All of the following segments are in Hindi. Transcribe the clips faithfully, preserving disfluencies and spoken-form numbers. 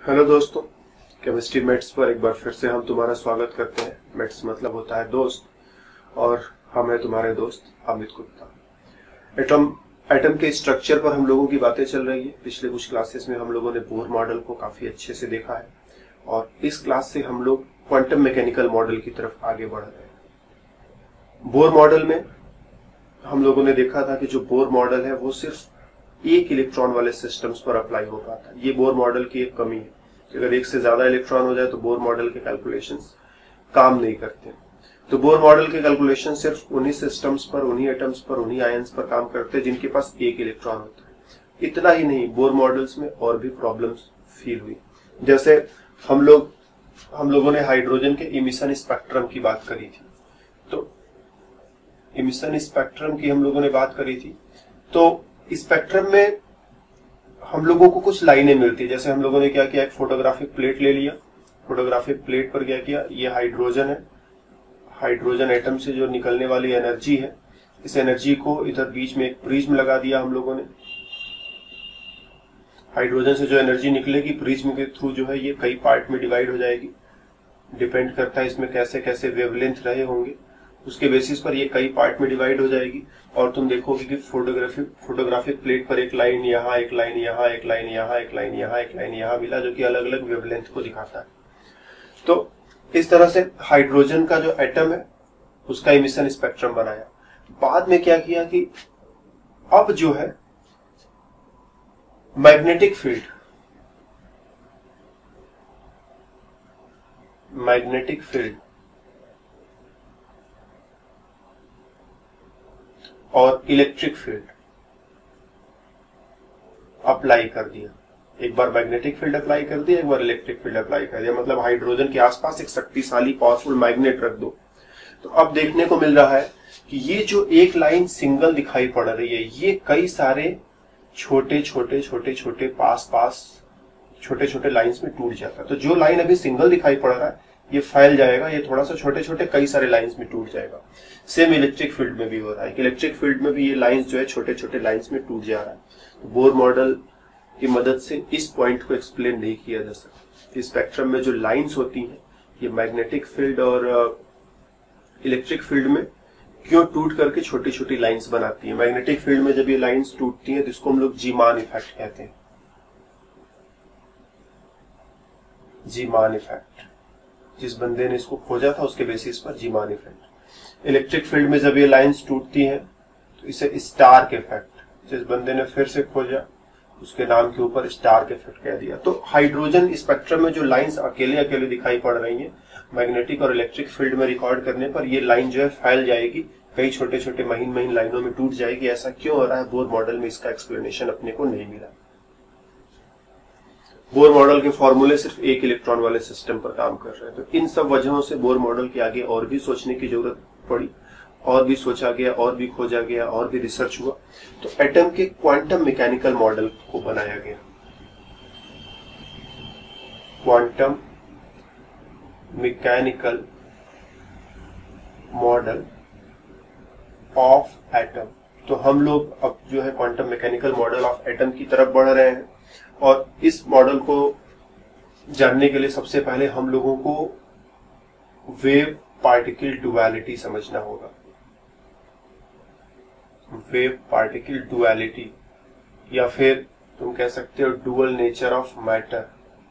हेलो दोस्तों, केमिस्ट्री मेट्स पर एक बार फिर से हम तुम्हारा स्वागत करते हैं। मेट्स मतलब होता है दोस्त और हम है तुम्हारे दोस्त अमित गुप्ता। एटम एटम के स्ट्रक्चर पर हम लोगों की बातें चल रही है। पिछले कुछ क्लासेस में हम लोगों ने बोर मॉडल को काफी अच्छे से देखा है और इस क्लास से हम लोग क्वांटम मैकेनिकल मॉडल की तरफ आगे बढ़ रहे हैं। बोर मॉडल में हम लोगों ने देखा था कि जो बोर मॉडल है वो सिर्फ एक इलेक्ट्रॉन वाले सिस्टम्स पर अप्लाई हो पाता है। ये बोर मॉडल की एक कमी है। अगर एक से ज्यादा इलेक्ट्रॉन हो जाए तो बोर मॉडल के कैलकुलेशंस काम नहीं करते। तो बोर मॉडल के कैलकुलेशन सिर्फ उन्हीं सिस्टम्स पर, उन्हीं एटम्स पर, उन्हीं आयंस पर काम करते हैं जिनके पास एक इलेक्ट्रॉन होता है। इतना ही नहीं, बोर मॉडल्स में और भी प्रॉब्लम्स फील हुई। जैसे हम लोग हम लोगों ने हाइड्रोजन के इमिशन स्पेक्ट्रम की बात करी थी। तो इमिशन स्पेक्ट्रम की हम लोगों ने बात करी थी तो स्पेक्ट्रम में हम लोगों को कुछ लाइनें मिलती है। जैसे हम लोगों ने क्या किया, एक फोटोग्राफिक प्लेट ले लिया। फोटोग्राफिक प्लेट पर क्या किया, ये हाइड्रोजन है। हाइड्रोजन एटम से जो निकलने वाली एनर्जी है, इस एनर्जी को इधर बीच में एक प्रिज्म लगा दिया हम लोगों ने। हाइड्रोजन से जो एनर्जी निकलेगी प्रिज्म के थ्रू जो है ये कई पार्ट में डिवाइड हो जाएगी। डिपेंड करता है इसमें कैसे कैसे वेवलेंथ रहे होंगे, उसके बेसिस पर ये कई पार्ट में डिवाइड हो जाएगी। और तुम देखोगे कि फोटोग्राफिक फोटोग्राफिक प्लेट पर एक लाइन यहाँ, एक लाइन यहाँ, एक लाइन यहाँ, एक लाइन यहाँ, एक लाइन यहाँ मिला, जो कि अलग अलग वेवलेंथ को दिखाता है। तो इस तरह से हाइड्रोजन का जो एटम है उसका इमिशन स्पेक्ट्रम बनाया। बाद में क्या किया कि अब जो है मैग्नेटिक फील्ड मैग्नेटिक फील्ड और इलेक्ट्रिक फील्ड अप्लाई कर दिया। एक बार मैग्नेटिक फील्ड अप्लाई कर दिया, एक बार इलेक्ट्रिक फील्ड अप्लाई कर दिया। मतलब हाइड्रोजन के आसपास एक शक्तिशाली पावरफुल मैग्नेट रख दो। तो अब देखने को मिल रहा है कि ये जो एक लाइन सिंगल दिखाई पड़ रही है, ये कई सारे छोटे छोटे छोटे छोटे पास पास छोटे छोटे लाइंस में टूट जाता है। तो जो लाइन अभी सिंगल दिखाई पड़ रहा है ये फैल जाएगा, ये थोड़ा सा छोटे छोटे कई सारे लाइंस में टूट जाएगा। सेम इलेक्ट्रिक फील्ड में भी हो रहा है। इलेक्ट्रिक फील्ड में भी ये लाइंस जो है छोटे छोटे लाइंस में टूट जा रहा है। तो बोर मॉडल की मदद से इस पॉइंट को एक्सप्लेन नहीं किया जा सकता। स्पेक्ट्रम में जो लाइंस होती हैं ये मैग्नेटिक फील्ड और इलेक्ट्रिक फील्ड में क्यों टूट करके छोटी छोटी लाइंस बनाती है। मैग्नेटिक फील्ड में जब ये लाइंस टूटती हैं तो इसको हम लोग जीमान इफेक्ट कहते हैं। जीमान इफेक्ट, जिस बंदे ने इसको खोजा था उसके बेसिस पर जीमान इफेक्ट। इलेक्ट्रिक फील्ड में जब ये लाइंस टूटती हैं तो इसे स्टार्क इफेक्ट, जिस बंदे ने फिर से खोजा उसके नाम के ऊपर स्टार्क इफेक्ट कह दिया। तो हाइड्रोजन स्पेक्ट्रम में जो लाइंस अकेले अकेले दिखाई पड़ रही हैं, मैग्नेटिक और इलेक्ट्रिक फील्ड में रिकॉर्ड करने पर ये लाइन जो है फैल जाएगी, कई छोटे छोटे महीन महीन लाइनों में टूट जाएगी। ऐसा क्यों हो रहा है, बोर मॉडल में इसका एक्सप्लेनेशन अपने को नहीं मिला। बोर मॉडल के फॉर्मूले सिर्फ एक इलेक्ट्रॉन वाले सिस्टम पर काम कर रहे हैं। तो इन सब वजहों से बोर मॉडल के आगे और भी सोचने की जरूरत पड़ी, और भी सोचा गया, और भी खोजा गया, और भी रिसर्च हुआ। तो एटम के क्वांटम मैकेनिकल मॉडल को बनाया गया। Quantum mechanical model of atom. तो हम लोग अब जो है quantum mechanical model of atom की तरफ बढ़ रहे हैं। और इस मॉडल को जानने के लिए सबसे पहले हम लोगों को वेव पार्टिकल डुअलिटी समझना होगा। वेव पार्टिकल डुअलिटी, या फिर तुम कह सकते हो dual nature of matter.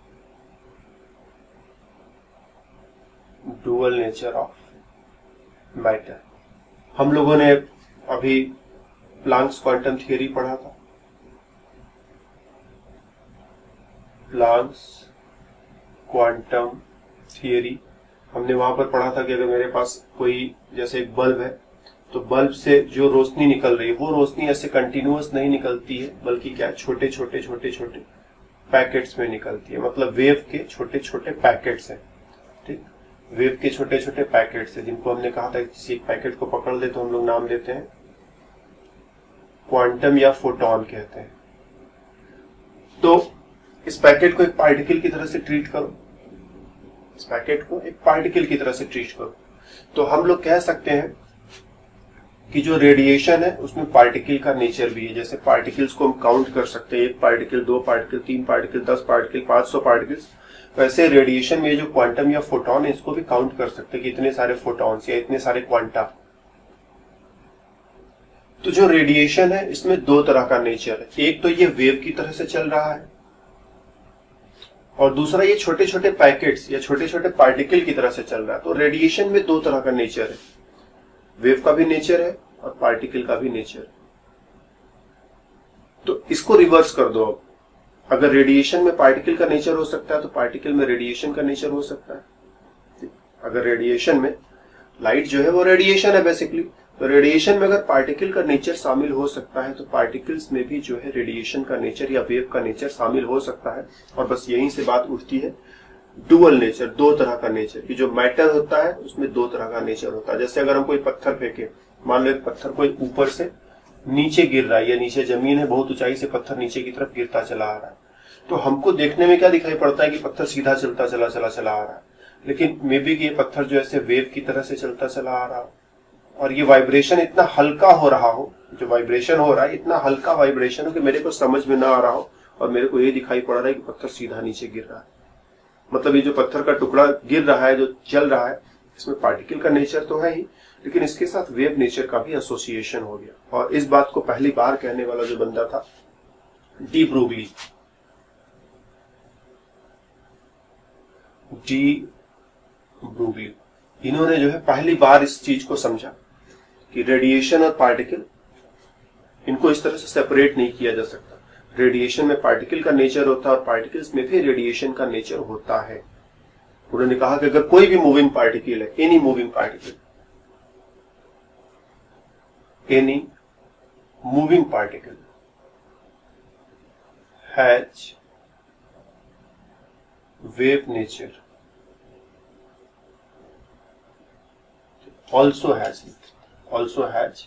Dual nature of matter हम लोगों ने अभी प्लांक्स क्वांटम थियरी पढ़ा था। प्लांक्स क्वांटम थियरी हमने वहां पर पढ़ा था कि अगर मेरे पास कोई जैसे एक बल्ब है तो बल्ब से जो रोशनी निकल रही है वो रोशनी ऐसे कंटिन्यूअस नहीं निकलती है, बल्कि क्या छोटे छोटे छोटे छोटे पैकेट्स में निकलती है। मतलब वेव के छोटे छोटे पैकेट्स हैं। ठीक, वेव के छोटे छोटे पैकेट्स हैं जिनको हमने कहा था किसी एक पैकेट को पकड़ ले तो हम लोग नाम देते हैं क्वांटम या फोटोन कहते हैं। तो इस पैकेट को एक पार्टिकल की तरह से ट्रीट करो, इस पैकेट को एक पार्टिकल की तरह से ट्रीट करो। तो हम लोग कह सकते हैं कि जो रेडिएशन है उसमें पार्टिकल का नेचर भी है। जैसे पार्टिकल्स को हम काउंट कर सकते हैं, एक पार्टिकल, दो पार्टिकल, तीन पार्टिकल, दस पार्टिकल, पांच सौ पार्टिकल्स। वैसे रेडिएशन में जो क्वांटम या फोटोन है इसको भी काउंट कर सकते हैं कि इतने सारे फोटॉन्स या इतने सारे क्वांटा। तो जो रेडिएशन है इसमें दो तरह का नेचर है, एक तो ये वेव की तरह से चल रहा है और दूसरा ये छोटे छोटे पैकेट्स या छोटे छोटे पार्टिकल की तरह से चल रहा है। तो रेडिएशन में दो तरह का नेचर है, वेव का भी नेचर है और पार्टिकल का भी नेचर है। तो इसको रिवर्स कर दो। अब अगर रेडिएशन में पार्टिकल का नेचर हो सकता है तो पार्टिकल में रेडिएशन का नेचर हो सकता है। अगर रेडिएशन में, लाइट जो है वो रेडिएशन है बेसिकली, तो रेडिएशन में अगर पार्टिकल का नेचर शामिल हो सकता है तो पार्टिकल्स में भी जो है रेडिएशन का नेचर या वेव का नेचर शामिल हो सकता है। और बस यहीं से बात उठती है डुअल नेचर, दो तरह का नेचर, कि जो मैटर होता है उसमें दो तरह का नेचर होता है। जैसे अगर हम कोई पत्थर फेंके, मान लो एक पत्थर कोई ऊपर से नीचे गिर रहा है या नीचे जमीन है, बहुत ऊंचाई से पत्थर नीचे की तरफ गिरता चला आ रहा है, तो हमको देखने में क्या दिखाई पड़ता है कि पत्थर सीधा चलता चला चला चला आ रहा है, लेकिन मे बी कि ये पत्थर जो ऐसे वेव की तरह से चलता चला आ रहा हो और ये वाइब्रेशन इतना हल्का हो रहा हो, जो वाइब्रेशन हो रहा है इतना हल्का वाइब्रेशन हो कि मेरे को समझ में ना आ रहा हो और मेरे को ये दिखाई पड़ रहा है कि पत्थर सीधा नीचे गिर रहा है। मतलब ये जो पत्थर का टुकड़ा गिर रहा है, जो चल रहा है, इसमें पार्टिकल का नेचर तो है ही, लेकिन इसके साथ वेव नेचर का भी एसोसिएशन हो गया। और इस बात को पहली बार कहने वाला जो बंदा था, डी ब्रूगली, डी ब्रूगली, इन्होंने जो है पहली बार इस चीज को समझा कि रेडिएशन और पार्टिकल, इनको इस तरह से सेपरेट नहीं किया जा सकता। रेडिएशन में पार्टिकल का नेचर होता है और पार्टिकल्स में भी रेडिएशन का नेचर होता है। उन्होंने कहा कि अगर कोई भी मूविंग पार्टिकल है, any moving particle, any moving particle has wave nature, also has also has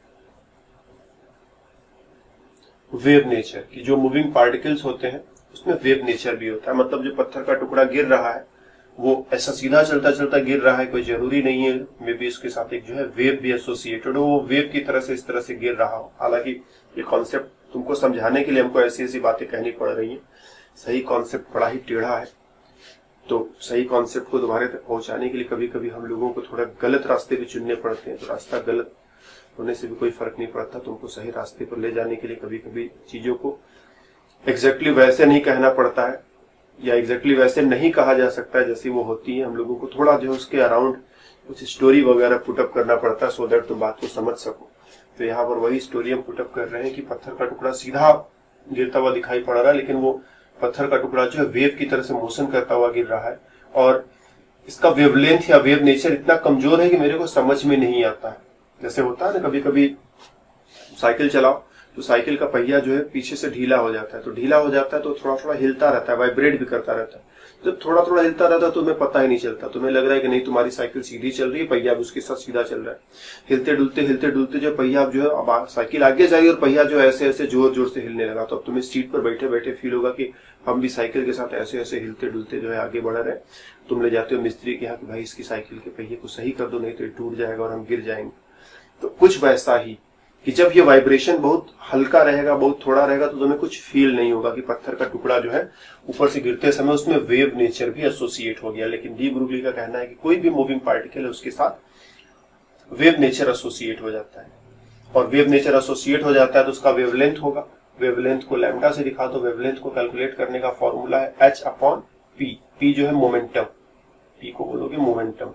wave nature, कि जो मूविंग पार्टिकल्स होते हैं उसमें वेव नेचर भी होता है। मतलब जो पत्थर का टुकड़ा गिर रहा है वो ऐसा सीधा चलता चलता गिर रहा है, कोई जरूरी नहीं है, मे बी इसके साथ एक जो है वेव भी एसोसिएटेड हो, वो वेव की तरह से इस तरह से गिर रहा हो। हालांकि ये कॉन्सेप्ट तुमको समझाने के लिए हमको ऐसी ऐसी बातें कहनी पड़ रही है, सही कॉन्सेप्ट बड़ा ही टेढ़ा है, तो सही कॉन्सेप्ट को तुम्हारे तक पहुंचाने के लिए कभी कभी हम लोगों को थोड़ा गलत रास्ते भी चुनने पड़ते हैं। तो रास्ता गलत होने से भी कोई फर्क नहीं पड़ता, तुमको सही रास्ते पर ले जाने के लिए कभी कभी चीजों को एग्जैक्टली वैसे नहीं कहना पड़ता है या एग्जैक्टली वैसे नहीं कहा जा सकता है जैसी वो होती है। हम लोगों को थोड़ा जो उसके अराउंड कुछ स्टोरी वगैरह पुटअप करना पड़ता है सो दैट तुम बात को समझ सको। तो यहाँ पर वही स्टोरी हम पुटअप कर रहे हैं कि पत्थर का टुकड़ा सीधा गिरता हुआ दिखाई पड़ रहा है, लेकिन वो पत्थर का टुकड़ा जो है वेव की तरह से मोशन करता हुआ गिर रहा है और इसका वेवलेंथ या वेव नेचर इतना कमजोर है कि मेरे को समझ में नहीं आता है। जैसे होता है ना, कभी कभी साइकिल चलाओ तो साइकिल का पहिया जो है पीछे से ढीला हो जाता है, तो ढीला हो जाता है तो थोड़ा थोड़ा हिलता रहता है, वाइब्रेट भी करता रहता है। जब थोड़ा थोड़ा हिलता रहता है तो तुम्हें पता ही नहीं चलता, तुम्हें लग रहा है कि नहीं तुम्हारी साइकिल सीधी चल रही है, पहिया भी उसके साथ सीधा चल रहा है। हिलते डुलते हिलते डुलते जो पहिया जो है, अब साइकिल आगे जा रही है और पहिया जो ऐसे ऐसे जोर जोर से हिलने लगा, तो अब तुम्हें सीट पर बैठे बैठे फील होगा कि हम भी साइकिल के साथ ऐसे ऐसे हिलते डुलते जो है आगे बढ़ रहे हैं। तुम ले जाते हो मिस्त्री के यहाँ कि भाई इसकी साइकिल के पहिए को सही कर दो, नहीं तो ये टूट जाएगा और हम गिर जाएंगे। तो कुछ वैसा ही कि जब ये वाइब्रेशन बहुत हल्का रहेगा, बहुत थोड़ा रहेगा, तो तुम्हें कुछ फील नहीं होगा कि पत्थर का टुकड़ा जो है ऊपर से गिरते समय उसमें वेव नेचर भी एसोसिएट हो गया। लेकिन डी ब्रूगली का कहना है कि कोई भी मूविंग पार्टिकल है उसके साथ वेव नेचर एसोसिएट हो जाता है, और वेव नेचर एसोसिएट हो जाता है तो उसका वेवलेंथ होगा। वेवलेंथ को लैम्डा से दिखा दो। वेवलेंथ को कैलकुलेट करने का फॉर्मूला है एच अपॉन पी। पी जो है मोमेंटम, पी को बोलोगे मोमेंटम।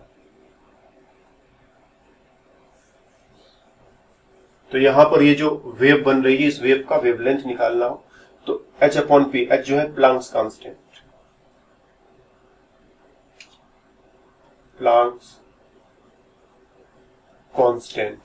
तो यहां पर ये जो वेव बन रही है, इस वेव का वेवलेंथ निकालना हो तो h अपॉन पी, h जो है प्लांक्स कांस्टेंट, प्लांक्स कांस्टेंट।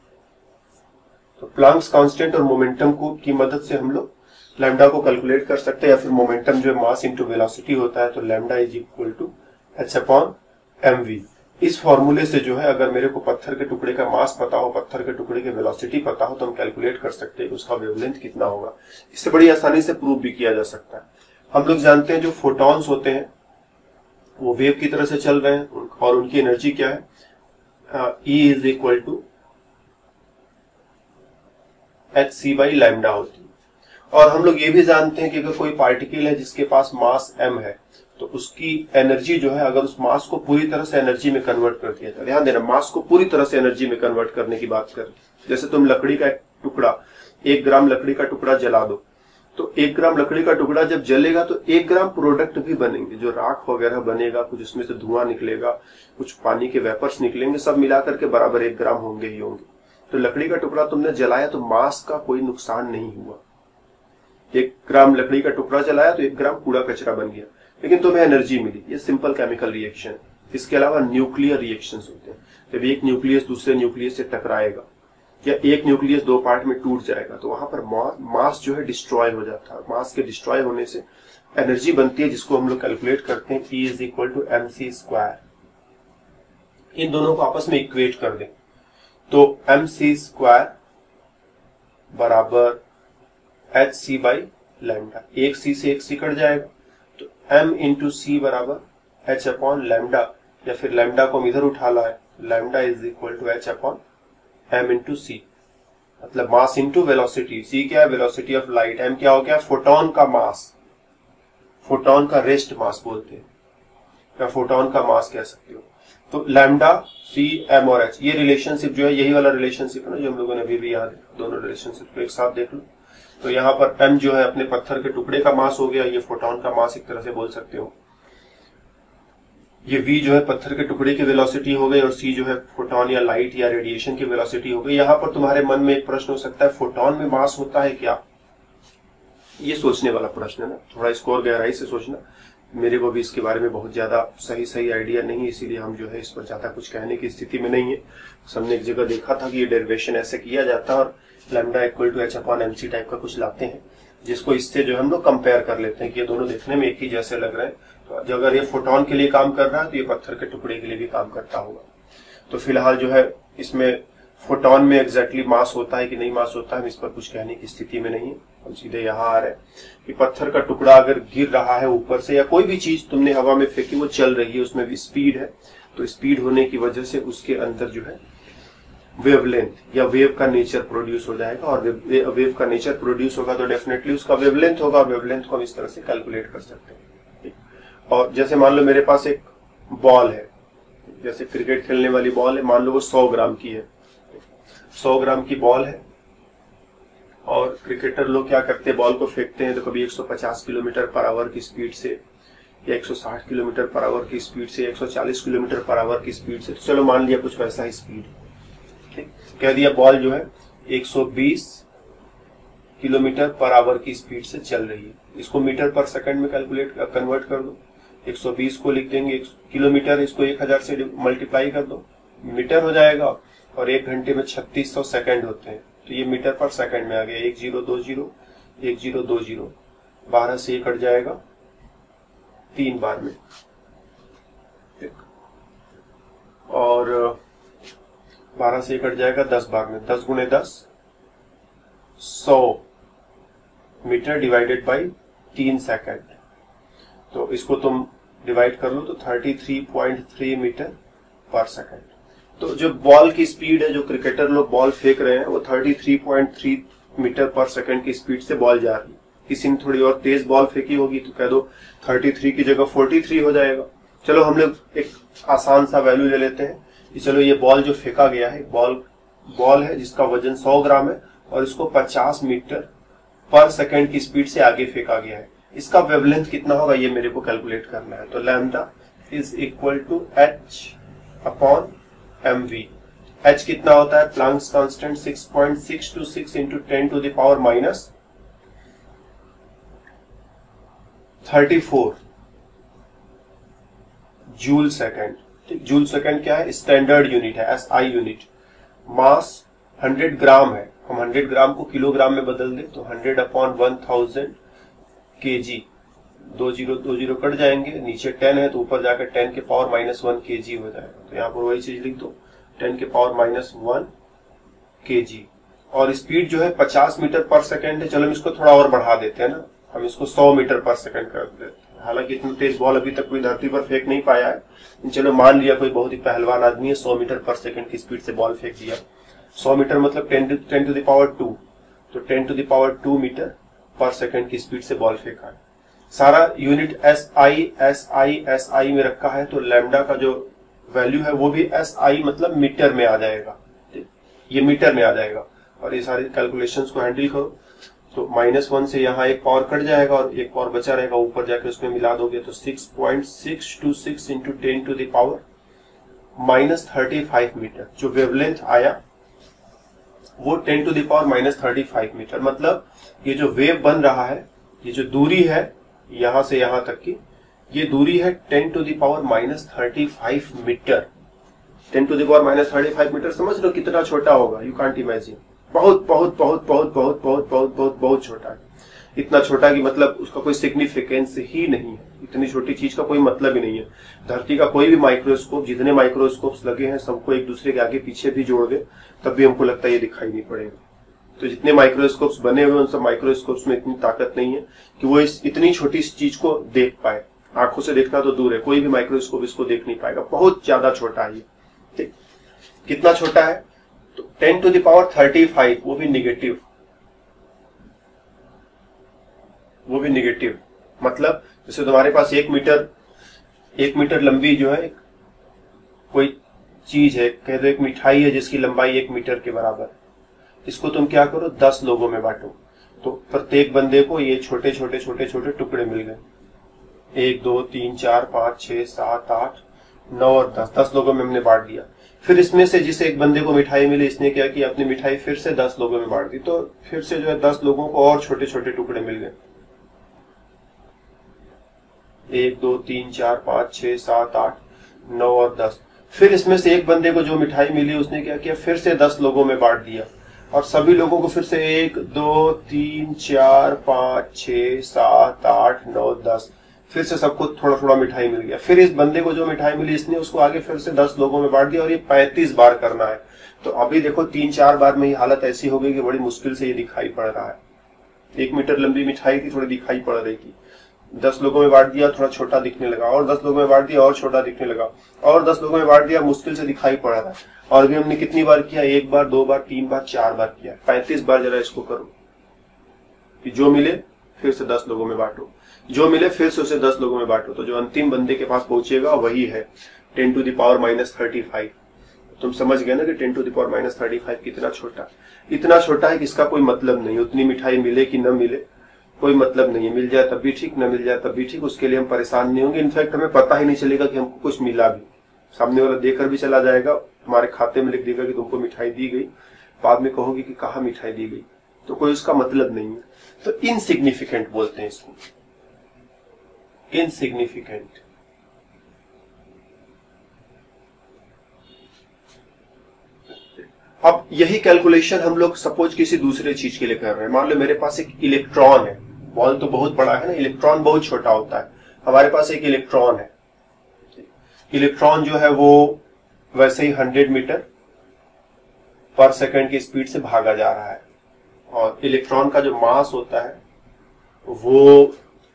तो प्लांक्स कांस्टेंट और मोमेंटम को की मदद से हम लोग लैम्डा को कैलकुलेट कर सकते हैं, या फिर मोमेंटम जो है मास इंटू वेलोसिटी होता है, तो lambda is equal to h upon m v. इस फॉर्मूले से जो है अगर मेरे को पत्थर के टुकड़े का मास पता हो, पत्थर के टुकड़े की वेलोसिटी पता हो, तो हम कैलकुलेट कर सकते हैं कि उसका वेवलेंथ कितना होगा। इससे बड़ी आसानी से प्रूव भी किया जा सकता है। हम लोग जानते हैं जो फोटॉन्स होते हैं वो वेव की तरह से चल रहे हैं और उनकी एनर्जी क्या है, E is equal to h C by lambda होती है। और हम लोग ये भी जानते हैं कि अगर कोई पार्टिकल है जिसके पास मास m है तो उसकी एनर्जी जो है, अगर उस मास को पूरी तरह से एनर्जी में कन्वर्ट कर दिया जाए, ध्यान देना, मास को पूरी तरह से एनर्जी में कन्वर्ट करने की बात करें, जैसे तुम लकड़ी का एक टुकड़ा, एक ग्राम लकड़ी का टुकड़ा जला दो, तो एक ग्राम लकड़ी का टुकड़ा जब जलेगा तो एक ग्राम प्रोडक्ट भी बनेंगे, जो राख वगैरह बनेगा, कुछ उसमें से धुआं निकलेगा, कुछ पानी के वेपर्स निकलेंगे, सब मिला करके बराबर एक ग्राम होंगे ही होंगे। तो लकड़ी का टुकड़ा तुमने जलाया तो मास का कोई नुकसान नहीं हुआ। एक ग्राम लकड़ी का टुकड़ा जलाया तो एक ग्राम कूड़ा कचरा बन गया, लेकिन तुम्हें एनर्जी मिली। ये सिंपल केमिकल रिएक्शन है। इसके अलावा न्यूक्लियर रिएक्शंस होते हैं। जब एक न्यूक्लियस दूसरे न्यूक्लियस से टकराएगा या एक न्यूक्लियस दो पार्ट में टूट जाएगा तो वहां पर मास जो है डिस्ट्रॉय हो जाता है। मास के डिस्ट्रॉय होने से एनर्जी बनती है, जिसको हम लोग कैलकुलेट करते हैं, E is equal to M C square. इन दोनों को आपस में इक्वेट कर दें तो एम सी स्क्वायर बराबर एच सी बाई लैम्डा। एक सी से एक सी कट जाएगा तो m इंटू सी बराबर एच अपॉन लैम्डा, या फिर लैम्डा को हम इधर उठा लाए, lambda is equal to h upon m into c, मतलब मास इंटू वेलोसिटी। सी क्या है? Velocity of light. m क्या हो गया? फोटोन का मास, फोटोन का रेस्ट मास बोलते हैं, या फोटोन का मास कह सकते हो। तो लैम्डा, सी, m और h, ये रिलेशनशिप जो है यही वाला रिलेशनशिप है ना जो हम लोगों ने अभी भी याद है। दोनों रिलेशनशिप को एक साथ देख लो तो यहाँ पर m जो है अपने पत्थर के टुकड़े का मास हो गया, ये फोटोन का मास एक तरह से बोल सकते हो। ये v जो है पत्थर के टुकड़े की वेलोसिटी हो गई और c जो है फोटोन या लाइट या रेडिएशन की वेलोसिटी हो गई। यहाँ पर तुम्हारे मन में एक प्रश्न हो सकता है, फोटोन में मास होता है क्या? ये सोचने वाला प्रश्न है ना, थोड़ा इसको और गहराई से सोचना। मेरे को भी इसके बारे में बहुत ज्यादा सही सही आइडिया नहीं है, इसीलिए हम जो है इस पर ज्यादा कुछ कहने की स्थिति में नहीं है। हमने एक जगह देखा था कि ये डेरिवेशन ऐसे किया जाता है और lambda equal to h upon m c type का कुछ लाते हैं, जिसको इससे जो हम लोग कंपेयर कर लेते हैं कि ये दोनों देखने में एक ही जैसे लग रहे हैं। तो अगर ये फोटोन के लिए काम कर रहा है तो ये पत्थर के टुकड़े के लिए भी काम करता होगा। तो फिलहाल जो है इसमें फोटोन में एग्जैक्टली मास होता है कि नहीं मास होता है, हम इस पर कुछ कहने की स्थिति में नहीं है। हम सीधे यहाँ आ रहे हैं कि पत्थर का टुकड़ा अगर गिर रहा है ऊपर से, या कोई भी चीज तुमने हवा में फेंकी वो चल रही है, उसमें भी स्पीड है, तो स्पीड होने की वजह से उसके अंदर जो है वेवलेंथ या वेव का नेचर प्रोड्यूस हो जाएगा, और वेव, वेव का नेचर प्रोड्यूस होगा तो डेफिनेटली उसका वेवलेंथ होगा। वेवलेंथ को हम इस तरह से कैलकुलेट कर सकते हैं। और जैसे मान लो मेरे पास एक बॉल है, जैसे क्रिकेट खेलने वाली बॉल है, मान लो वो सौ ग्राम की है, सौ ग्राम की बॉल है, और क्रिकेटर लोग क्या करते हैं, बॉल को फेंकते हैं तो कभी एक सौ पचास किलोमीटर पर आवर की स्पीड से, या एक सौ साठ किलोमीटर पर आवर की स्पीड से, एक सौ चालीस किलोमीटर पर आवर की स्पीड से। तो चलो मान लिया कुछ वैसा ही स्पीड, ठीक, कह दिया बॉल जो है एक सौ बीस किलोमीटर पर आवर की स्पीड से चल रही है। इसको मीटर पर सेकंड में कैलकुलेट कन्वर्ट कर दो, एक सौ बीस को लिख देंगे किलोमीटर, इसको एक हज़ार से मल्टीप्लाई कर दो, मीटर हो जाएगा, और एक घंटे में छत्तीस सौ सेकंड होते हैं, तो ये मीटर पर सेकंड में आ गया। एक जीरो दो जीरो, एक जीरो दो जीरो, बारह से कट जाएगा तीन बार में, और बारह से कट जाएगा दस बार में, दस गुणे दस सौ मीटर डिवाइडेड बाई तीन सेकंड, तो इसको तुम डिवाइड कर लो तो तैंतीस पॉइंट तीन मीटर पर सेकंड। तो जो बॉल की स्पीड है, जो क्रिकेटर लोग बॉल फेंक रहे हैं, वो तैंतीस पॉइंट तीन मीटर पर सेकंड की स्पीड से बॉल जा रही है। किसी ने थोड़ी और तेज बॉल फेंकी होगी तो कह दो तैंतीस की जगह तैंतालीस हो जाएगा। चलो हम लोग एक आसान सा वैल्यू ले लेते हैं कि चलो ये बॉल जो फेंका गया है, बॉल बॉल है जिसका वजन सौ ग्राम है और इसको पचास मीटर पर सेकंड की स्पीड से आगे फेंका गया है। इसका वेवलेंथ कितना होगा ये मेरे को कैलकुलेट करना है। तो lambda is equal to h upon m v. H कितना होता है? Planck's constant six point six two six into ten to the power minus thirty four joule second. ठीक, जूल सेकेंड क्या है? स्टैंडर्ड यूनिट है, S I unit. Mass hundred gram है, हम हंड्रेड ग्राम को किलोग्राम में बदल दें तो हंड्रेड अपॉन वन थाउजेंड के जी, दो जीरो दो जीरो कट जाएंगे, नीचे टेन है तो ऊपर जाकर टेन के पावर माइनस वन के जी हो जाएगा। तो यहाँ पर वही चीज लिख दो, टेन के पावर माइनस वन के जी। और स्पीड जो है पचास मीटर पर सेकेंड है। चलो हम इसको थोड़ा और बढ़ा देते हैं ना, हम इसको सौ मीटर पर सेकेंड कर देते हैं। हालांकि इतनी तेज बॉल अभी तक कोई धरती पर फेंक नहीं पाया है। चलो मान लिया कोई बहुत ही पहलवान आदमी है, सौ मीटर पर सेकेंड की स्पीड से बॉल फेंक दिया। सौ मीटर मतलब ten ten to the power two, तो ten to the power two metre पर सेकंड की स्पीड से बॉल फेंका है। सारा unit S I S I S I में रखा है, तो लैम्डा का जो वैल्यू है वो भी एस आई मतलब मीटर में आ जाएगा, ये मीटर में आ जाएगा। और ये सारी कैलकुलेशंस को हैंडल करो तो माइनस वन से यहाँ एक पावर कट जाएगा और एक पावर बचा रहेगा, ऊपर जाके उसमें मिला दोगे तो six point six two six into ten to the power minus thirty five metre. जो वेवलेंथ आया वो ten to the power minus thirty five metre. मतलब ये जो वेव बन रहा है, ये जो दूरी है यहां से यहां तक की, ये दूरी है ten to the power minus thirty five metre. Ten to the power minus thirty five metre समझ लो कितना छोटा होगा, यू कांट इमेजिन। बहुत बहुत बहुत बहुत बहुत बहुत बहुत बहुत बहुत छोटा है। इतना छोटा कि मतलब उसका कोई सिग्निफिकेंस ही नहीं है, इतनी छोटी चीज का कोई मतलब ही नहीं है। धरती का कोई भी माइक्रोस्कोप, जितने माइक्रोस्कोप्स लगे हैं सबको एक दूसरे के आगे पीछे भी जोड़ दे तब भी हमको लगता है ये दिखाई नहीं पड़ेगा। तो जितने माइक्रोस्कोप्स बने हुए उन सब माइक्रोस्कोप्स में इतनी ताकत नहीं है कि वो इस इतनी छोटी चीज को देख पाए। आंखों से देखना तो दूर है, कोई भी माइक्रोस्कोप इसको देख नहीं पाएगा, बहुत ज्यादा छोटा है ये। कितना छोटा है? तो ten to the power thirty five, वो भी निगेटिव, वो भी निगेटिव। मतलब जैसे तुम्हारे पास एक मीटर एक मीटर लंबी जो है कोई चीज है, कह दो एक मिठाई है जिसकी लंबाई एक मीटर के बराबर, इसको तुम क्या करो दस लोगों में बांटो, तो प्रत्येक बंदे को ये छोटे छोटे छोटे छोटे टुकड़े मिल गए। एक दो तीन चार पांच छह सात आठ नौ और दस, दस लोगों में हमने बांट दिया। फिर इसमें से जिसे एक बंदे को मिठाई मिली, इसने क्या किया, अपनी मिठाई फिर से दस लोगों में बांट दी, तो फिर से जो है दस लोगों को और छोटे छोटे टुकड़े मिल गए। एक दो तीन चार पांच छह सात आठ नौ और दस। फिर इसमें से एक बंदे को जो मिठाई मिली उसने क्या किया, फिर से दस लोगों में बांट दिया और सभी लोगों को फिर से एक दो तीन चार पांच छह सात आठ नौ दस, फिर से सबको थोड़ा थोड़ा मिठाई मिल गया। फिर इस बंदे को जो मिठाई मिली इसने उसको आगे फिर से दस लोगों में बांट दिया और ये पैंतीस बार करना है। तो अभी देखो तीन चार बार में ये हालत ऐसी हो गई कि बड़ी मुश्किल से ये दिखाई पड़ रहा है। एक मीटर लंबी मिठाई थी, थोड़ी दिखाई पड़ रही थी, दस लोगों में बांट दिया थोड़ा छोटा दिखने लगा, और दस लोगों में बांट दिया और छोटा दिखने लगा, और दस लोगों में बांट दिया मुश्किल से दिखाई पड़ रहा है। और अभी हमने कितनी बार किया, एक बार दो बार तीन बार चार बार किया, पैंतीस बार। जरा इसको करो कि जो मिले फिर से दस लोगों में बांटो, जो मिले फिर से उसे दस लोगों में बांटो, तो जो अंतिम बंदे के पास पहुंचेगा वही है ten to the power minus thirty five. तुम समझ गए ना कि ten to the power minus thirty five कितना छोटा, इतना छोटा है कि इसका कोई मतलब नहीं। उतनी मिठाई मिले कि न मिले कोई मतलब नहीं है, मिल जाए तब भी ठीक, न मिल जाए तब भी ठीक, उसके लिए हम परेशान नहीं होंगे। इनफैक्ट हमें पता ही नहीं चलेगा कि हमको कुछ मिला भी, सामने वाला देकर भी चला जाएगा, तुम्हारे खाते में लिख देगा कि तुमको मिठाई दी गई, बाद में कहोगे कि कहाँ मिठाई दी गई, तो कोई उसका मतलब नहीं है। तो इनसिग्निफिकेंट बोलते हैं इसको, इनसिग्निफिकेंट। अब यही कैलकुलेशन हम लोग सपोज किसी दूसरे चीज के लिए कर रहे हैं। मान लो मेरे पास एक इलेक्ट्रॉन है, बॉल तो बहुत बड़ा है ना, इलेक्ट्रॉन बहुत छोटा होता है। हमारे पास एक इलेक्ट्रॉन है, इलेक्ट्रॉन जो है वो वैसे ही हंड्रेड मीटर पर सेकंड की स्पीड से भागा जा रहा है, और इलेक्ट्रॉन का जो मास होता है वो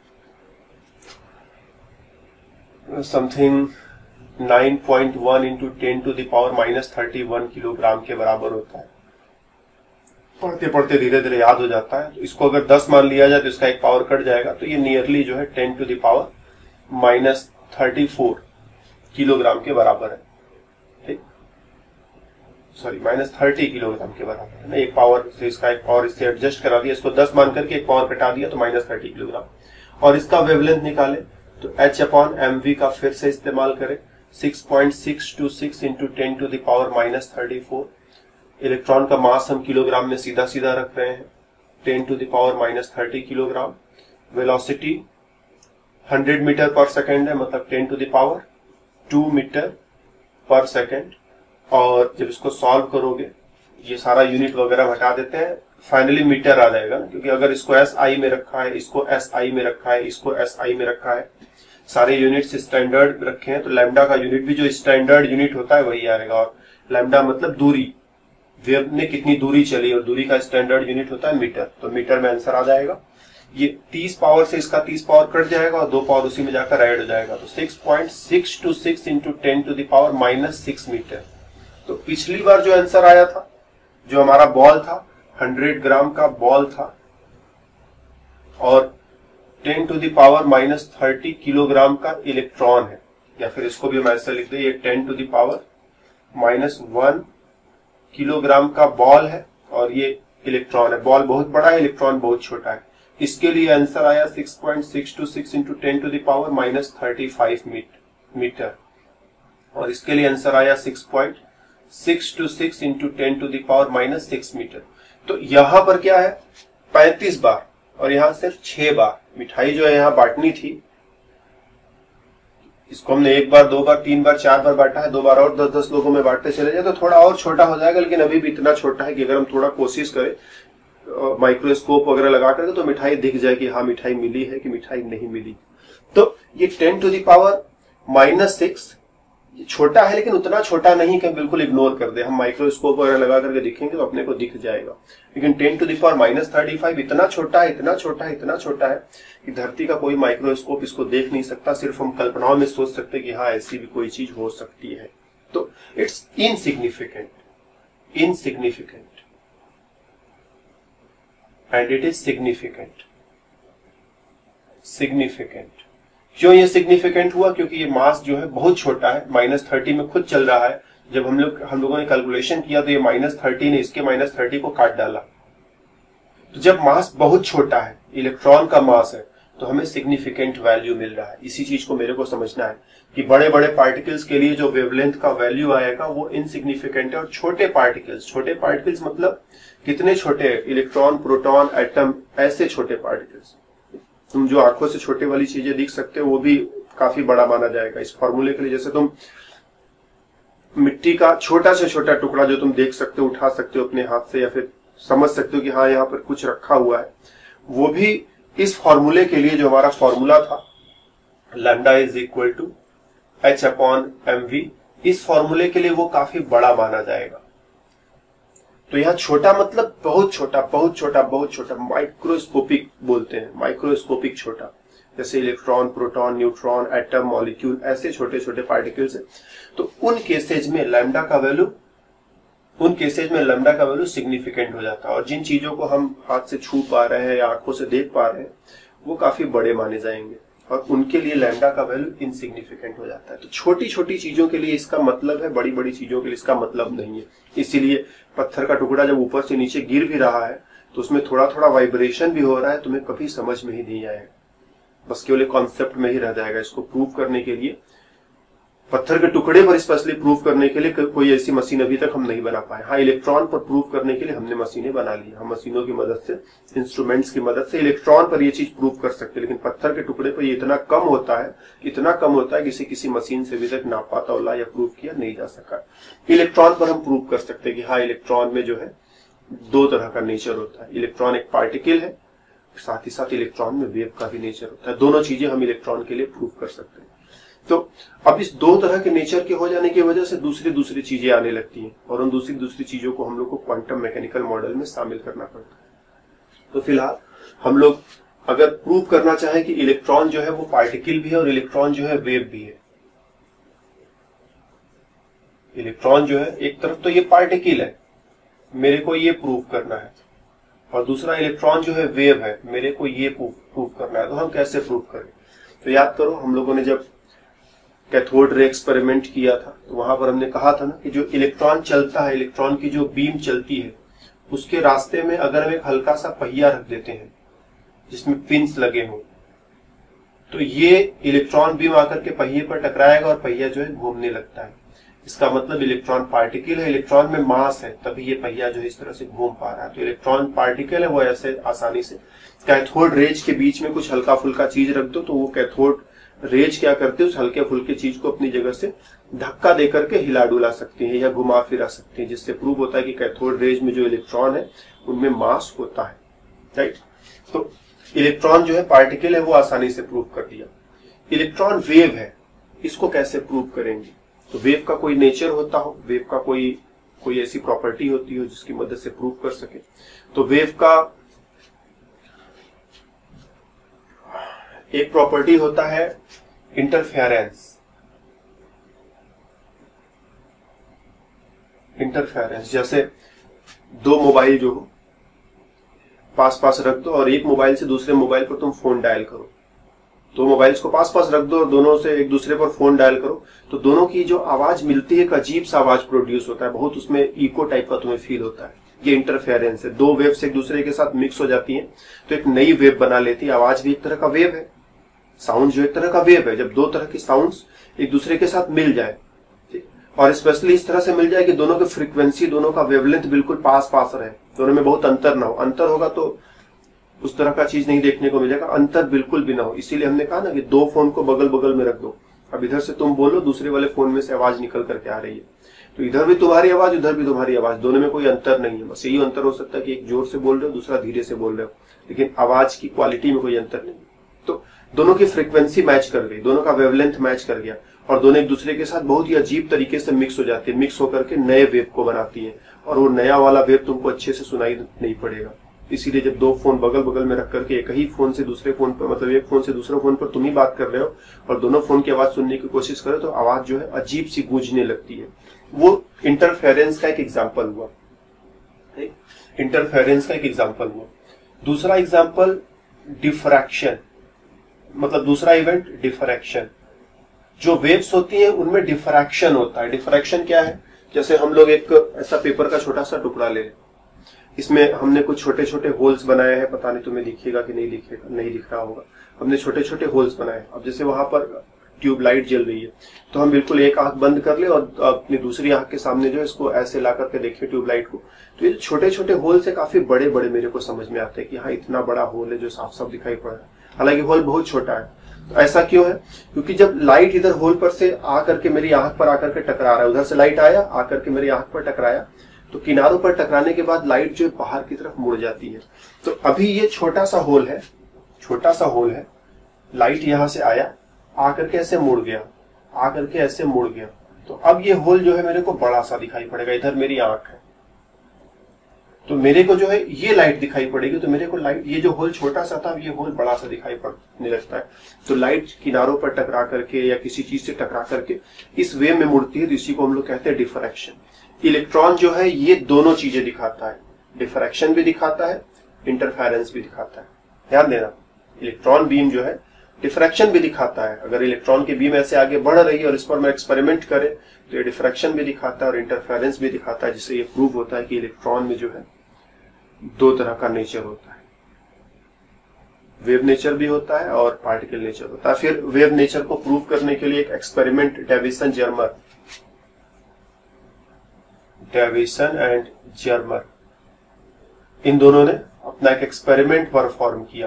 something nine point one into ten to the power minus thirty one kilogram के बराबर होता है। पढ़ते पढ़ते धीरे धीरे याद हो जाता है। तो इसको अगर दस मान लिया जाए तो इसका एक पावर कट जाएगा, तो ये नियरली जो है ten to the power minus thirty four kilogram के बराबर है। ठीक, सॉरी माइनस थर्टी किलोग्राम के बराबर है ना। एक पावर से इसका एक पावर इससे एडजस्ट करा दिया, इसको दस मान करके एक पावर कटा दिया तो माइनस थर्टी किलोग्राम। और इसका वेवलेंथ निकाले तो एच अपॉन एम वी का फिर से इस्तेमाल करें, six point six two six into ten to the power minus thirty four. Electron का मास हम किलोग्राम में सीधा सीधा रख रहे हैं, ten to the power minus thirty kilogram. Velocity hundred metre per second है, मतलब ten to the power two metre per second. और जब इसको सॉल्व करोगे, ये सारा यूनिट वगैरह हटा देते हैं, फाइनली मीटर आ जाएगा ना, क्योंकि अगर इसको एस आई में रखा है, इसको एस आई में रखा है, इसको एस आई में रखा है, सारे यूनिट्स स्टैंडर्ड रखे हैं, तो लैम्डा का यूनिट भी जो स्टैंडर्ड यूनिट होता है वही आएगा। और लैम्डा मतलब दूरी, वेव ने कितनी दूरी चली, और दूरी का स्टैंडर्ड यूनिट होता है मीटर, तो मीटर में आंसर आ जाएगा। ये तीस पावर से इसका तीस पावर कट जाएगा और दो पावर उसी में जाकर ऐड हो जाएगा, तो six point six two six into ten to the power minus six metre. तो पिछली बार जो आंसर आया था, जो हमारा बॉल था हंड्रेड ग्राम का बॉल था और ten to the power minus thirty kilogram का इलेक्ट्रॉन है, या फिर इसको भी हम ऐसा लिख दें, ये ten to the power minus one kilogram का बॉल है और ये इलेक्ट्रॉन है। बॉल बहुत बड़ा है, इलेक्ट्रॉन बहुत छोटा है। इसके लिए आंसर आया six point six two six into ten to the power minus thirty five metre, और इसके लिए आंसर आया six point six two six into ten to the power minus six metre. तो यहां पर क्या है, पैंतीस बार और यहां सिर्फ छह बार मिठाई जो है यहां बांटनी थी। इसको हमने एक बार, दो बार, तीन बार, चार बार बांटा है, दो बार और दस दस लोगों में बांटते चले जाए तो थोड़ा और छोटा हो जाएगा, लेकिन अभी भी इतना छोटा है कि अगर हम थोड़ा कोशिश करें माइक्रोस्कोप वगैरह लगा करके तो मिठाई दिख जाए कि हाँ मिठाई मिली है कि मिठाई नहीं मिली। तो ये ten to the power minus six छोटा है, लेकिन उतना छोटा नहीं कि हम बिल्कुल इग्नोर कर दे। हम माइक्रोस्कोप वगैरह लगा करके देखेंगे तो अपने को दिख जाएगा, लेकिन ten to the power minus thirty five इतना छोटा है, इतना छोटा है, इतना छोटा है कि धरती का कोई माइक्रोस्कोप इसको देख नहीं सकता। सिर्फ हम कल्पनाओं में सोच सकते कि हाँ ऐसी भी कोई चीज हो सकती है। तो it's insignificant, insignificant and it is significant. Significant क्यों ये सिग्निफिकेंट हुआ? क्योंकि ये मास जो है बहुत छोटा है, माइनस थर्टी में खुद चल रहा है। जब हम लोग हम लोगों ने कैलकुलेशन किया तो ये माइनस थर्टी ने इसके माइनस थर्टी को काट डाला। तो जब मास बहुत छोटा है, इलेक्ट्रॉन का मास है, तो हमें सिग्निफिकेंट वैल्यू मिल रहा है। इसी चीज को मेरे को समझना है कि बड़े बड़े पार्टिकल्स के लिए जो वेवलेंथ का वैल्यू आएगा वो इनसिग्निफिकेंट है, और छोटे पार्टिकल्स, छोटे पार्टिकल्स मतलब कितने छोटे, इलेक्ट्रॉन, प्रोटॉन, एटम, ऐसे छोटे पार्टिकल्स, तुम जो आंखों से छोटे वाली चीजें दिख सकते हो वो भी काफी बड़ा माना जाएगा इस फॉर्मूले के लिए। जैसे तुम मिट्टी का छोटा से छोटा टुकड़ा जो तुम देख सकते हो, उठा सकते हो अपने हाथ से, या फिर समझ सकते हो कि हाँ यहाँ पर कुछ रखा हुआ है, वो भी इस फॉर्मूले के लिए जो हमारा फॉर्मूला था lambda is equal to h upon m v, इस फॉर्मूले के लिए वो काफी बड़ा माना जाएगा। तो यहाँ छोटा मतलब बहुत छोटा, बहुत छोटा, बहुत छोटा, माइक्रोस्कोपिक बोलते हैं, माइक्रोस्कोपिक छोटा, जैसे electron, proton, neutron, atom, molecule, ऐसे छोटे छोटे पार्टिकल्स है। तो उन केसेज में लैम्डा का वैल्यू उन केसेज में लैम्डा का वैल्यू सिग्निफिकेंट हो जाता है, और जिन चीजों को हम हाथ से छू पा रहे हैं या आंखों से देख पा रहे हैं वो काफी बड़े माने जाएंगे, और उनके लिए लैम्डा का वैल्यू इनसिग्निफिकेंट हो जाता है। तो छोटी छोटी चीजों के लिए इसका मतलब है, बड़ी बड़ी चीजों के लिए इसका मतलब नहीं है। इसीलिए पत्थर का टुकड़ा जब ऊपर से नीचे गिर भी रहा है तो उसमें थोड़ा थोड़ा वाइब्रेशन भी हो रहा है, तुम्हें कभी समझ में ही नहीं आएगा, बस केवल कॉन्सेप्ट में ही रह जाएगा। इसको प्रूव करने के लिए, पत्थर के टुकड़े पर स्पेशली प्रूव करने के लिए कोई ऐसी मशीन अभी तक हम नहीं बना पाए। हाँ, इलेक्ट्रॉन पर प्रूव करने के लिए हमने मशीनें बना ली, हम मशीनों की मदद से, इंस्ट्रूमेंट्स की मदद से इलेक्ट्रॉन पर ये चीज प्रूव कर सकते हैं, लेकिन पत्थर के टुकड़े पर ये इतना कम होता है, इतना कम होता है किसी किसी मशीन से अभी तक नापा तौला या प्रूव किया नहीं जा सका। इलेक्ट्रॉन पर हम प्रूव कर सकते हैं कि हाँ इलेक्ट्रॉन में जो है दो तरह का नेचर होता है, इलेक्ट्रॉन एक पार्टिकल है, साथ ही साथ इलेक्ट्रॉन में वेव का भी नेचर होता है। दोनों चीजें हम इलेक्ट्रॉन के लिए प्रूव कर सकते हैं। तो अब इस दो तरह के नेचर के हो जाने की वजह से दूसरी दूसरी चीजें आने लगती हैं, और उन दूसरी दूसरी चीजों को हम लोग को क्वांटम मैकेनिकल मॉडल में शामिल करना पड़ता है। तो फिलहाल हम लोग अगर प्रूव करना चाहें कि इलेक्ट्रॉन जो है वो पार्टिकल भी है और इलेक्ट्रॉन जो है वेव भी है, इलेक्ट्रॉन जो है एक तरफ तो ये पार्टिकल है, मेरे को ये प्रूव करना है, और दूसरा इलेक्ट्रॉन जो है वेव है, मेरे को ये प्रूव करना है। तो हम कैसे प्रूव करें? तो याद करो, हम लोगों ने जब कैथोड रे एक्सपेरिमेंट किया था तो वहां पर हमने कहा था ना कि जो इलेक्ट्रॉन चलता है, इलेक्ट्रॉन की जो बीम चलती है, उसके रास्ते में अगर हम एक हल्का सा पहिया रख देते हैं जिसमें पिंस लगे हों, तो ये इलेक्ट्रॉन बीम आकर के पहिए पर टकराएगा और पहिया जो है घूमने लगता है। इसका मतलब इलेक्ट्रॉन पार्टिकल है, इलेक्ट्रॉन में मास है, तभी ये पहिया जो है इस तरह से घूम पा रहा है। तो इलेक्ट्रॉन पार्टिकल है, वो ऐसे आसानी से कैथोड रेज के बीच में कुछ हल्का फुल्का चीज रख दो तो वो कैथोड रेज क्या करते हैं, उस हल्के फुल्के चीज को अपनी जगह से धक्का देकर के हिला डुला सकती है या घुमा फिरा सकती है, जिससे प्रूव होता है कि कैथोड रेज में जो इलेक्ट्रॉन है उनमें मास होता है। राइट, तो इलेक्ट्रॉन जो है पार्टिकल है, वो आसानी से प्रूव कर दिया। इलेक्ट्रॉन वेव है, इसको कैसे प्रूव करेंगे? तो वेव का कोई नेचर होता हो, वेव का कोई कोई ऐसी प्रॉपर्टी होती हो जिसकी मदद से प्रूव कर सके। तो वेव का एक प्रॉपर्टी होता है इंटरफेरेंस। इंटरफेरेंस जैसे दो मोबाइल जो हो, पास पास रख दो और एक मोबाइल से दूसरे मोबाइल पर तुम फोन डायल करो, दो मोबाइल्स को पास पास रख दो और दोनों से एक दूसरे पर फोन डायल करो, तो दोनों की जो आवाज मिलती है एक अजीब सा आवाज प्रोड्यूस होता है, बहुत उसमें इको टाइप का तुम्हें फील होता है। ये इंटरफेरेंस है, दो वेव्स एक दूसरे के साथ मिक्स हो जाती हैं तो एक नई वेव बना लेती है। आवाज भी एक तरह का वेव है, साउंड जो एक तरह का वेव है। जब दो तरह की साउंड्स एक दूसरे के साथ मिल जाए और स्पेशली इस तरह से मिल जाए कि दोनों की फ्रीक्वेंसी, दोनों का वेवलेंथ बिल्कुल पास पास रहे, दोनों में बहुत अंतर ना हो। अंतर होगा तो उस तरह का चीज नहीं देखने को मिलेगा, अंतर बिल्कुल भी ना हो। इसीलिए हमने कहा ना कि दो फोन को बगल बगल में रख दो, अब इधर से तुम बोलो, दूसरे वाले फोन में से आवाज निकल करके आ रही है, तो इधर भी तुम्हारी आवाज उधर भी तुम्हारी आवाज, दोनों में कोई अंतर नहीं है। बस यही अंतर हो सकता है कि एक जोर से बोल रहे हो, दूसरा धीरे से बोल रहे हो, लेकिन आवाज की क्वालिटी में कोई अंतर नहीं। तो दोनों की फ्रीक्वेंसी मैच कर गई, दोनों का वेवलेंथ मैच कर गया और दोनों एक दूसरे के साथ बहुत ही अजीब तरीके से मिक्स हो जाती है, मिक्स होकर के नए वेव को बनाती है और वो नया वाला वेव तुमको अच्छे से सुनाई नहीं पड़ेगा। इसीलिए जब दो फोन बगल बगल में रख करके एक ही फोन से दूसरे फोन पर, मतलब एक फोन से दूसरे फोन पर तुम ही बात कर रहे हो और दोनों फोन की आवाज सुनने की कोशिश करो तो आवाज जो है अजीब सी गूंजने लगती है। वो इंटरफेरेंस का एक एग्जाम्पल हुआ, इंटरफेरेंस का एक एग्जाम्पल हुआ। दूसरा एग्जाम्पल डिफ्रैक्शन, मतलब दूसरा इवेंट डिफ्रैक्शन। जो वेव्स होती है उनमें डिफ्रैक्शन होता है। डिफ्रैक्शन क्या है? जैसे हम लोग एक ऐसा पेपर का छोटा सा टुकड़ा ले लें, इसमें हमने कुछ छोटे छोटे होल्स बनाए हैं, पता नहीं तुम्हें दिखेगा कि नहीं दिखेगा, नहीं दिख रहा होगा। हमने छोटे छोटे होल्स बनाए। अब जैसे वहां पर ट्यूब लाइट जल रही है तो हम बिल्कुल एक आंख बंद कर ले और अपनी दूसरी आंख के सामने जो है इसको ऐसे ला करके देखें ट्यूब लाइट को, तो ये छोटे छोटे होल्स है काफी बड़े बड़े मेरे को समझ में आते हैं कि हाँ इतना बड़ा होल है जो साफ साफ दिखाई पड़ रहा है, हालांकि होल बहुत छोटा है। तो ऐसा क्यों है? क्योंकि जब लाइट इधर होल पर से आकर के मेरी आंख पर आकर के टकरा रहा है, उधर से लाइट आया आकर के मेरी आंख पर टकराया, तो किनारों पर टकराने के बाद लाइट जो बाहर की तरफ मुड़ जाती है। तो अभी ये छोटा सा होल है, छोटा सा होल है, लाइट यहां से आया, आकर के ऐसे मुड़ गया, आकर के ऐसे मुड़ गया, तो अब ये होल जो है मेरे को बड़ा सा दिखाई पड़ेगा। इधर मेरी आंख है तो मेरे को जो है ये लाइट दिखाई पड़ेगी, तो मेरे को लाइट, ये जो होल छोटा सा था ये होल बड़ा सा दिखाई पड़ने लगता है। तो लाइट किनारों पर टकरा करके या किसी चीज से टकरा करके इस वे में मुड़ती है, तो इसी को हम लोग कहते हैं डिफ्रैक्शन। इलेक्ट्रॉन जो है ये दोनों चीजें दिखाता है, डिफ्रैक्शन भी दिखाता है, इंटरफेरेंस भी दिखाता है। ध्यान देना, इलेक्ट्रॉन बीम जो है डिफ्रैक्शन भी दिखाता है। अगर इलेक्ट्रॉन की बीम ऐसे आगे बढ़ रही है और इस पर मैं एक्सपेरिमेंट करे तो ये डिफ्रैक्शन भी दिखाता है और इंटरफेरेंस भी दिखाता है, जिससे ये प्रूव होता है कि इलेक्ट्रॉन में जो है दो तरह का नेचर होता है, वेव नेचर भी होता है और पार्टिकल नेचर होता है। फिर वेव नेचर को प्रूव करने के लिए एक experiment Davisson Germer Davisson and Germer इन दोनों ने अपना एक एक्सपेरिमेंट परफॉर्म किया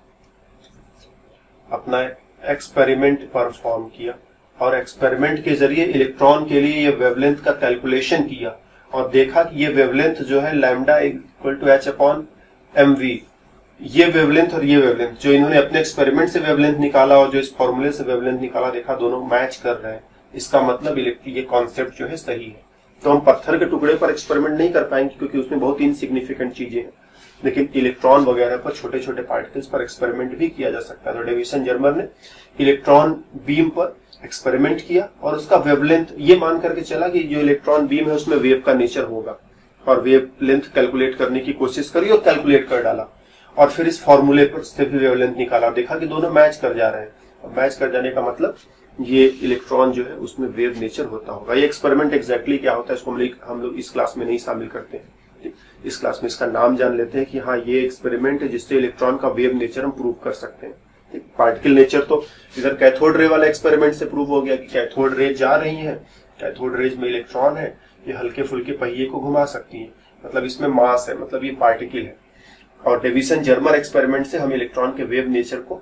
अपना एक्सपेरिमेंट परफॉर्म किया और एक्सपेरिमेंट के जरिए इलेक्ट्रॉन के लिए ये वेवलेंथ का कैलकुलेशन किया और देखा कि ये वेवलेंथ जो है lambda equal to h upon m v, ये वेवलेंथ और ये वेवलेंथ जो इन्होंने अपने एक्सपेरिमेंट से वेवलेंथ निकाला और जो इस फॉर्मूले से वेवलेंथ निकाला, देखा दोनों मैच कर रहे हैं। इसका मतलब ये कॉन्सेप्ट जो है सही है। तो हम पत्थर के टुकड़े पर एक्सपेरिमेंट नहीं कर पाएंगे क्योंकि उसमें बहुत इनसिग्निफिकेंट चीजें हैं, लेकिन इलेक्ट्रॉन वगैरह पर, छोटे छोटे पार्टिकल्स पर एक्सपेरिमेंट भी किया जा सकता है। तो डेविसन जर्मर ने इलेक्ट्रॉन बीम पर एक्सपेरिमेंट किया और उसका वेवलेंथ ये मान करके चला कि जो इलेक्ट्रॉन बीम है उसमें वेव का नेचर होगा और वेव लेंथ कैलकुलेट करने की कोशिश करी और कैलकुलेट कर डाला और फिर इस फॉर्मूले पर से भी वेवलेंथ निकाला, देखा कि दोनों मैच कर जा रहे हैं। और मैच कर जाने का मतलब ये इलेक्ट्रॉन जो है उसमें वेव नेचर होता होगा। ये एक्सपेरिमेंट एग्जैक्टली क्या होता है इसको हम लोग इस क्लास में नहीं शामिल करते हैं। इस क्लास में इसका नाम जान लेते हैं कि हाँ ये एक्सपेरिमेंट है जिससे इलेक्ट्रॉन का वेव नेचर हम प्रूव कर सकते हैं। पार्टिकल नेचर तो इधर कैथोड रे वाला एक्सपेरिमेंट से प्रूव हो गया कि कैथोड रेज जा रही है, कैथोड रेज में इलेक्ट्रॉन है, ये हल्के फुल्के पहिए को घुमा सकती है, मतलब इसमें मास है, मतलब ये पार्टिकल है। और डेविसन जर्मर एक्सपेरिमेंट से हम इलेक्ट्रॉन के वेव नेचर को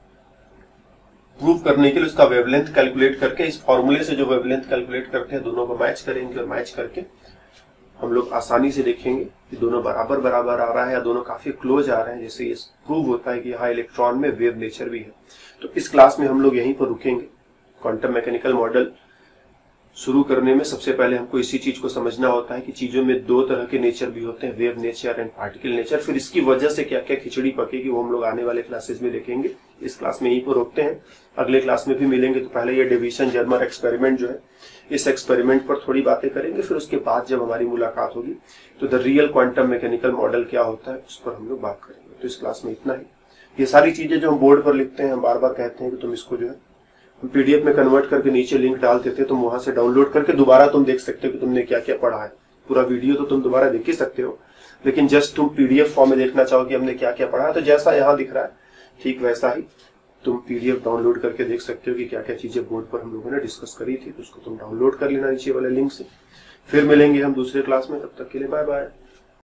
प्रूव करने के लिए उसका वेवलेंथ कैलकुलेट करके इस फॉर्मूले से जो वेवलेंथ कैलकुलेट करते हैं दोनों को मैच करेंगे और मैच करके हम लोग आसानी से देखेंगे कि दोनों बराबर बराबर आ रहा है या दोनों काफी क्लोज आ रहे हैं, जिससे ये प्रूव होता है कि हाँ इलेक्ट्रॉन में वेव नेचर भी है। तो इस क्लास में हम लोग यहीं पर रुकेंगे। क्वांटम मैकेनिकल मॉडल शुरू करने में सबसे पहले हमको इसी चीज को समझना होता है कि चीजों में दो तरह के नेचर भी होते हैं, wave nature and particle nature. फिर इसकी वजह से क्या क्या खिचड़ी पकेगी वो हम लोग आने वाले क्लासेस में देखेंगे। इस क्लास में यहीं पर रोकते हैं, अगले क्लास में भी मिलेंगे। तो पहले ये डिवीजन जर्मर एक्सपेरिमेंट जो है, इस एक्सपेरिमेंट पर थोड़ी बातें करेंगे, फिर उसके बाद जब हमारी मुलाकात होगी तो the real quantum mechanical model क्या होता है उस पर हम लोग बात करेंगे। तो इस क्लास में इतना ही। ये सारी चीजें जो हम बोर्ड पर लिखते हैं, हम बार बार कहते हैं कि तुम इसको जो है हम पीडीएफ में कन्वर्ट करके नीचे लिंक डाल देते हैं, तुम वहां से डाउनलोड करके दोबारा तुम देख सकते हो कि तुमने क्या क्या पढ़ा है। पूरा वीडियो तो तुम दोबारा देख ही सकते हो, लेकिन जस्ट तुम पीडीएफ फॉर्म में देखना चाहो कि हमने क्या क्या पढ़ा है, तो जैसा यहाँ दिख रहा है ठीक वैसा ही तुम पीडीएफ डाउनलोड करके देख सकते हो कि क्या क्या चीजें बोर्ड पर हम लोगों ने डिस्कस करी थी। तो उसको तुम डाउनलोड कर लेना नीचे वाले लिंक से। फिर मिलेंगे हम दूसरे क्लास में, तब तक के लिए बाय बाय।